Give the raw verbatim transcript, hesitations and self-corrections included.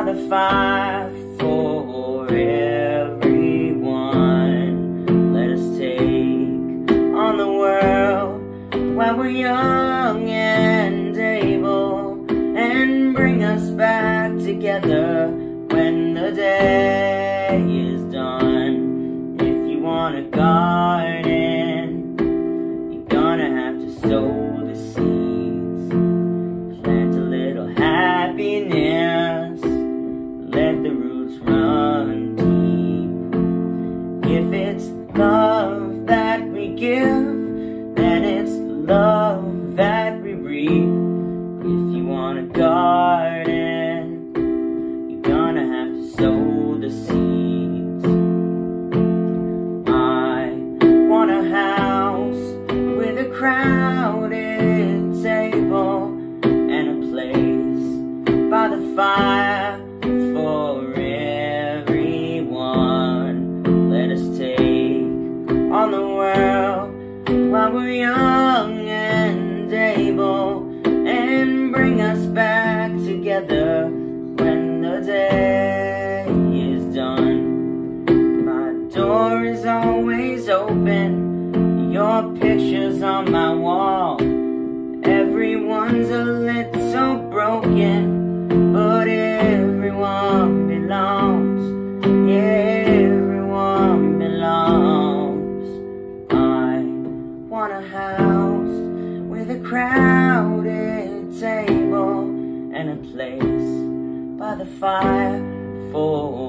the fire for everyone. Let us take on the world while we're young and able, and bring us back together when the day is done. If you want a garden, you're gonna have to sow the seeds. Plant a little happiness, let the roots run deep. If it's love that we give, then it's love that we reap. If you want a garden, you're gonna have to sow the seeds. I want a house with a crowded table and a place by the fire for everyone. Let us take on the world while we're young and able, and bring us back together when the day is done. My door is always open, your picture's on my wall. Everyone's a little broken, but everyone belongs. Yeah, everyone belongs. I want a house with a crowded table and a place by the fire for